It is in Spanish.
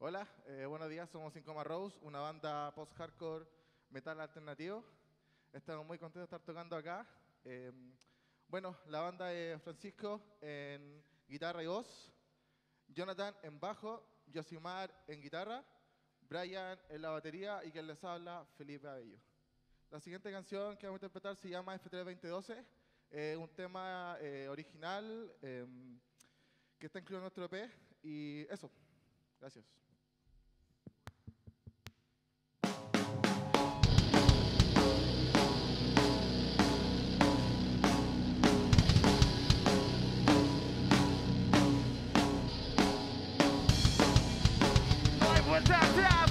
Hola, buenos días, somos Sin Coma Rose, una banda post-hardcore metal alternativo. Estamos muy contentos de estar tocando acá. Bueno, la banda es Francisco en guitarra y voz, Jonathan en bajo, Yosimar en guitarra, Brian en la batería y quien les habla, Felipe Abello. La siguiente canción que vamos a interpretar se llama F32012, un tema original que está incluido en nuestro EP y eso. Gracias. What's up,